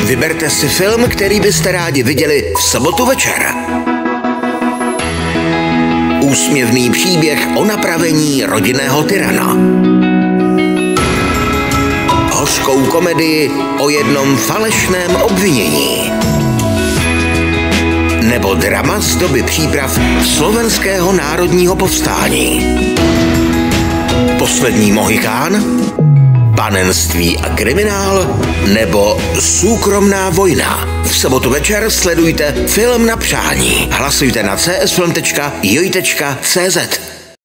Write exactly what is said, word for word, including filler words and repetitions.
Vyberte si film, který byste rádi viděli v sobotu večer. Úsměvný příběh o napravení rodinného tyrana. Hořkou komedii o jednom falešném obvinění. Nebo drama z doby příprav slovenského národního povstání. Poslední Mohikán, Panenství a kriminál nebo Súkromná vojna. V sobotu večer sledujte Film na přání. Hlasujte na csfilm tečka joj tečka cz.